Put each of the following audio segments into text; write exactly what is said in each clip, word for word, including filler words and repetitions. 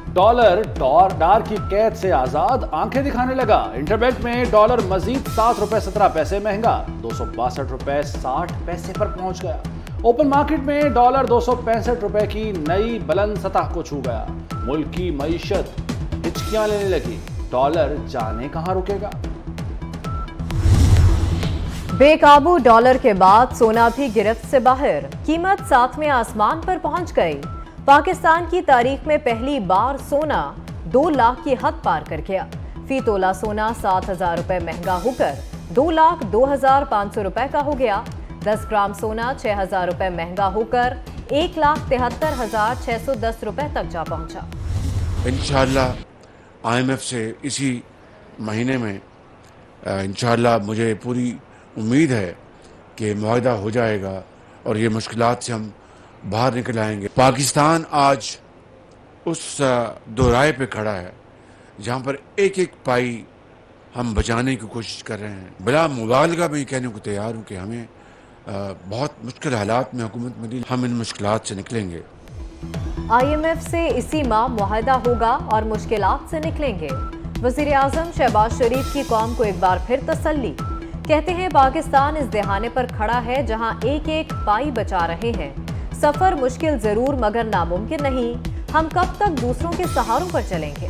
Dollar Dar डार की कैद से आजाद आंखें दिखाने लगा। इंटरबैंक में डॉलर मजीद सात रुपए सत्रह पैसे महंगा दो सौ बासठ रुपए साठ पैसे पर पहुंच गया। ओपन मार्केट में डॉलर दो सौ पैंसठ रुपए की नई बुलंद सतह को छू गया। मुल्क की मईशत हिचकियां लेने लगी। डॉलर जाने कहां रुकेगा। बेकाबू डॉलर के बाद सोना भी गिरफ्त से बाहर। कीमत सातवें आसमान पर पहुंच गई। पाकिस्तान की तारीख में पहली बार सोना दो लाख की हद पार कर गया। फी तोला सोना सात हजार रुपए महंगा होकर दो लाख दो हजार पाँच सौ रुपए का हो गया। दस ग्राम सोना छह हजार रुपए महंगा होकर एक लाख तिहत्तर हजार छह सौ दस रुपए तक जा पहुंचा। इंशाअल्लाह आई एम एफ से इसी महीने में इंशाअल्लाह मुझे पूरी उम्मीद है कि मुआहदा हो जाएगा और ये मुश्किलात से हम बाहर निकल आएंगे। पाकिस्तान आज उस दोराहे पे खड़ा है जहाँ पर एक एक पाई हम बचाने की कोशिश कर रहे हैं। बिला मुबालगा मैं कहने को तैयार हूँ कि हमें बहुत मुश्किल हालात में हुकूमत मिली, हम इन मुश्किलात से निकलेंगे। आई एम एफ से इसी माह मुआहदा होगा और मुश्किलात से निकलेंगे। वज़ीर आज़म शहबाज शरीफ की कौम को एक बार फिर तसल्ली। कहते हैं पाकिस्तान इस दहाने पर खड़ा है जहां एक एक पाई बचा रहे हैं। सफर मुश्किल जरूर मगर नामुमकिन नहीं। हम कब तक दूसरों के सहारों पर चलेंगे।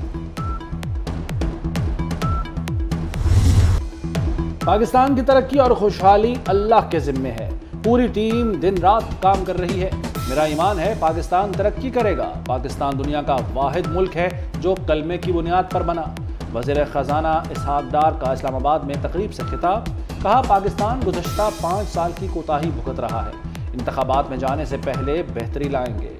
पाकिस्तान की तरक्की और खुशहाली अल्लाह के जिम्मे है। पूरी टीम दिन रात काम कर रही है। मेरा ईमान है पाकिस्तान तरक्की करेगा। पाकिस्तान दुनिया का वाहिद मुल्क है जो कलमे की बुनियाद पर बना। वज़ीर ख़जाना इसहाक डार का इस्लामाबाद में तकरीब से खिताब। कहा पाकिस्तान गुज़श्ता पाँच साल की कोताही भुगत रहा है। इंतखाबात में जाने से पहले बेहतरी लाएंगे।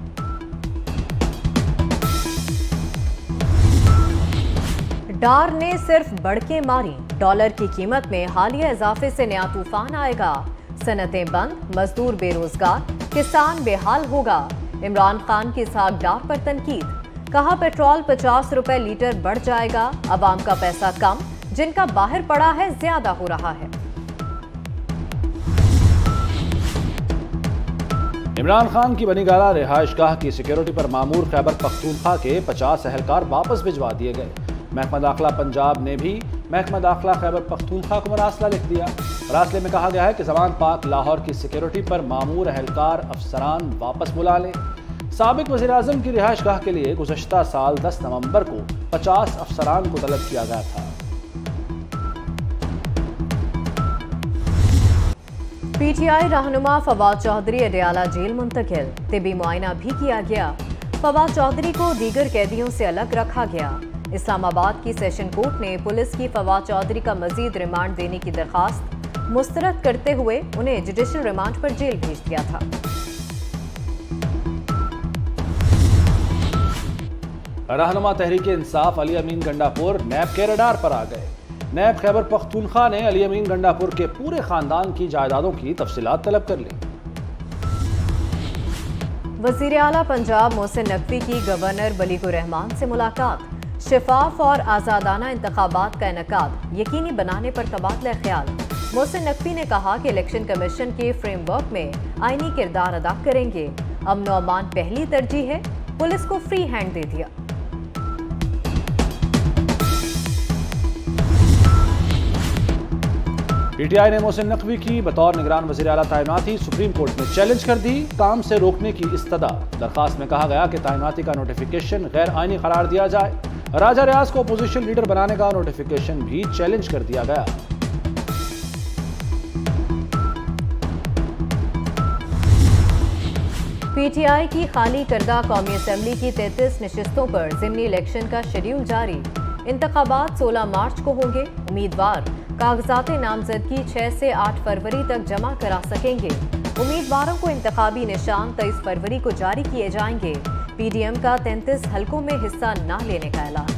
डार ने सिर्फ बढ़के मारी। डॉलर की कीमत में हालिया इजाफे से नया तूफान आएगा। सनतें बंद, मजदूर बेरोजगार, किसान बेहाल होगा। इमरान खान की इसहाक डार पर तनकीद। कहा पेट्रोल पचास रुपए लीटर बढ़ जाएगा। अवाम का पैसा कम, जिनका बाहर पड़ा है ज्यादा हो रहा है। इमरान खान की बनीगाला रिहाइशगाह की सिक्योरिटी पर मामूर खैबर पख्तूनख्वा के पचास एहलकार वापस भिजवा दिए गए। महकमा दाखिला पंजाब ने भी महकमा दाखिला खैबर पख्तूनख्वा को मरासला लिख दिया। मरासले में कहा गया है कि जमान पाक लाहौर की सिक्योरिटी पर मामूर एहलकार अफसरान वापस बुला लें। साबिक वज़ीर आज़म की रिहाइशगाह के लिए गुज़श्ता साल दस नवंबर को पचास अफसरान को तलब किया गया था। पीटीआई रहनुमा फवाद चौधरी अडयाला जेल मुंतकिल। तिबी मुआयना भी किया गया। फवाद चौधरी को दीगर कैदियों से अलग रखा गया। इस्लामाबाद की सेशन कोर्ट ने पुलिस की फवाद चौधरी का मजीद रिमांड देने की दरखास्त मुस्तरद करते हुए उन्हें जुडिशल रिमांड पर जेल भेज दिया था। रहनुमा तहरीक इंसाफ अली अमीन गंडापुर नैब के रडार पर आ गए। नैब खैबर पख्तूनख्वा ने अली अमीन गंडापुर के पूरे खानदान की जायदादों की तफसीलात तलब कर ली। वजीर आला पंजाब मोहसिन नकवी की गवर्नर बलीगुर रहमान से मुलाकात। शफाफ और आज़ादाना इंतखाबात का इनेकाद यकीनी बनाने पर तबादला ख्याल। मोहसिन नकवी ने कहा कि इलेक्शन कमीशन के फ्रेमवर्क में आईनी किरदार अदा करेंगे। अमन व अमान पहली तरजीह है। पुलिस को फ्री हैंड दे दिया। पीटीआई ने मोहसिन नकवी की बतौर निगरान वज़ीर आला तैनाती सुप्रीम कोर्ट में चैलेंज कर दी। काम से रोकने की इस्तदा। दरखास्त में कहा गया कि तैनाती का नोटिफिकेशन गैर आईनी करार दिया जाए। राजा रियाज को अपोजिशन लीडर बनाने का नोटिफिकेशन भी चैलेंज कर दिया गया। पीटीआई की खाली करदा कौमी असम्बली की तैंतीस नशिस्तों पर ज़िमनी इलेक्शन का शेड्यूल जारी। इंतखाबात सोलह मार्च को होंगे। उम्मीदवार कागजात नामजदगी छह से आठ फरवरी तक जमा करा सकेंगे। उम्मीदवारों को इंतखाबी निशान तेईस फरवरी को जारी किए जाएंगे। पीडीएम का तैंतीस हलकों में हिस्सा न लेने का ऐलान।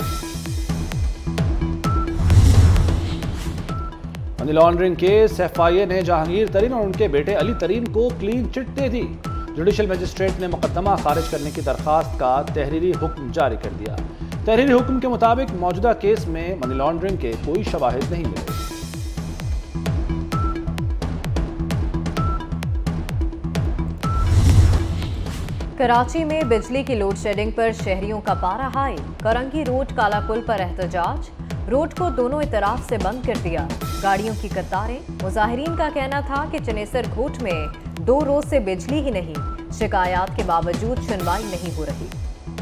मनी लॉन्ड्रिंग केस एफआईए ने जहांगीर तरीन और उनके बेटे अली तरीन को क्लीन चिट दे दी। जुडिशल मजिस्ट्रेट ने मुकदमा खारिज करने की दरखास्त का तहरीरी हुक्म जारी कर दिया। तहरीरी हुक्म के मुताबिक मौजूदा केस में मनी लॉन्ड्रिंग के कोई शवाहिद नहीं मिले। कराची में बिजली की लोड शेडिंग पर शहरियों का पारा हाई। करंगी रोड काला पुल पर एहतजाज, रोड को दोनों इतराफ से बंद कर दिया। गाड़ियों की कतारें। मुजाहिरीन का कहना था कि चनेसर घोट में दो रोज से बिजली ही नहीं, शिकायत के बावजूद सुनवाई नहीं हो रही।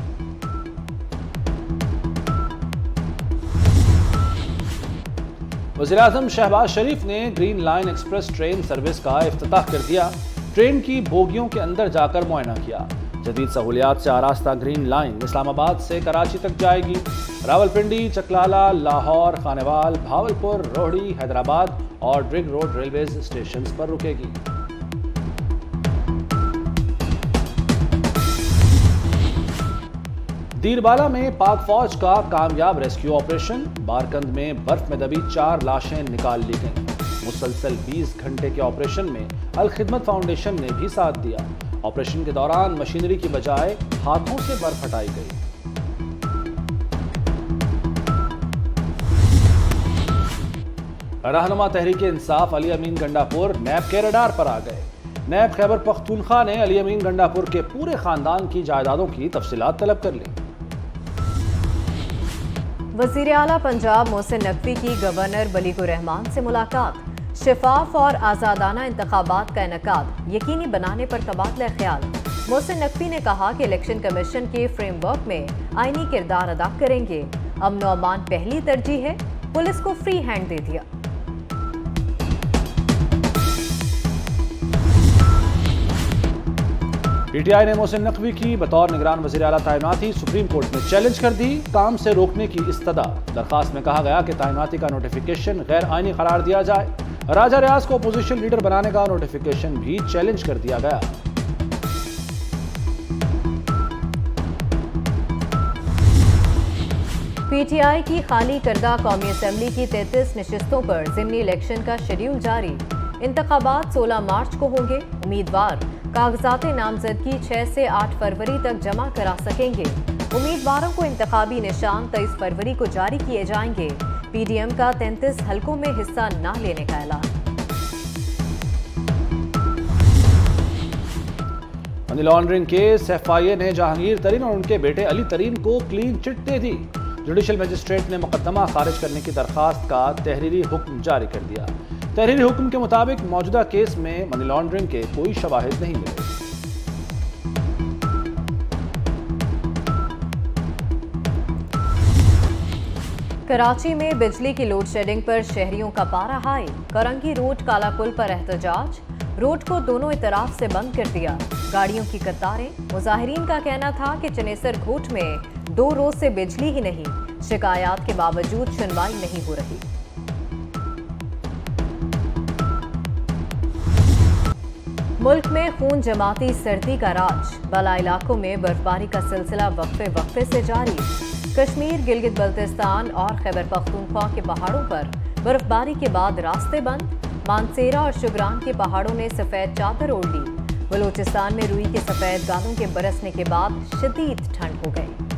वज़ीर-ए-आज़म शहबाज शरीफ ने green line express train service का इफ्तिताह कर दिया। ट्रेन की बोगियों के अंदर जाकर मुआयना किया। जदीद सहूलियात से आरास्ता ग्रीन लाइन इस्लामाबाद से कराची तक जाएगी। रावलपिंडी, चकलाला, लाहौर, खानेवाल, भावलपुर, रोहड़ी, हैदराबाद और ड्रिग रोड रेलवे स्टेशन पर रुकेगी। दीरबाला में पाक फौज का कामयाब रेस्क्यू ऑपरेशन। बारकंद में बर्फ में दबी चार लाशें निकाल ली गईं। मुसलसल बीस घंटे के ऑपरेशन में अल खिदमत फाउंडेशन ने भी साथ दिया। ऑपरेशन के दौरान मशीनरी की बजाय हाथों से बर्फ हटाई गई। रहनुमा तहरीक इंसाफ अली अमीन गंडापुर नैब के रडार पर आ गए। नैब खैबर पख्तूनख्वा ने अली अमीन गंडापुर के पूरे खानदान की जायदादों की तफसीलात तलब कर ली। वज़ीर आला पंजाब मोहसिन नकवी की गवर्नर बलीगुर रहमान से मुलाकात। शफाफ और आज़ादाना इंतखाबात का इनेकाद यकीनी बनाने पर तबादला ख्याल। मोहसिन नकवी ने कहा कि इलेक्शन कमीशन के फ्रेमवर्क में आईनी किरदार अदा करेंगे। अमन व अमान पहली तरजीह है, पुलिस को फ्री हैंड दे दिया। पीटीआई ने मोहसिन नकवी की बतौर निगरान वज़ीर आला तैनाती सुप्रीम कोर्ट में चैलेंज कर दी। काम से रोकने की इस्तदा। दरखास्त में कहा गया कि तैनाती का नोटिफिकेशन गैर आईनी करार दिया जाए। राजा रियाज को अपोजिशन लीडर बनाने का नोटिफिकेशन भी चैलेंज कर दिया गया। पीटीआई की खाली करदा कौमी असम्बली की तैंतीस नशिस्तों पर ज़िमनी इलेक्शन का शेड्यूल जारी। इंतखाबात सोलह मार्च को होंगे। उम्मीदवार कागजात नामजदगी छह से आठ फरवरी तक जमा करा सकेंगे। उम्मीदवारों को इंतखाबी निशान तेईस फरवरी को जारी किए जाएंगे। पीडीएम का तैंतीस हलकों में हिस्सा न लेने का ऐलान। मनी लॉन्ड्रिंग केस एफआईए ने जहांगीर तरीन और उनके बेटे अली तरीन को क्लीन चिट दे दी। जुडिशल मजिस्ट्रेट ने मुकदमा खारिज करने की दरखास्त का तहरीरी हुक्म जारी कर दिया। तहरीरी हुक्म के मुताबिक मौजूदा केस में मनी लॉन्ड्रिंग के कोई शवाहिद नहीं मिले। कराची में बिजली की लोड शेडिंग पर शहरियों का पारा हाई। करंगी रोड काला पुल पर एहतजाज, रोड को दोनों इतराफ से बंद कर दिया। गाड़ियों की कतारें। मुजाहिरीन का कहना था कि चनेसर घोट में दो रोज से बिजली ही नहीं, शिकायत के बावजूद सुनवाई नहीं हो रही। मुल्क में खून जमाती सर्दी का राज। बाला इलाकों में बर्फबारी का सिलसिला वक्फे वक्फे से जारी। कश्मीर, गिलगित बल्तिस्तान और खैबर पख्तूनख्वा के पहाड़ों पर बर्फबारी के बाद रास्ते बंद। मानसेरा और शुगरान के पहाड़ों ने सफेद चादर ओढ़ ली। बलूचिस्तान में रुई के सफेद गालों के बरसने के बाद शदीद ठंड हो गई।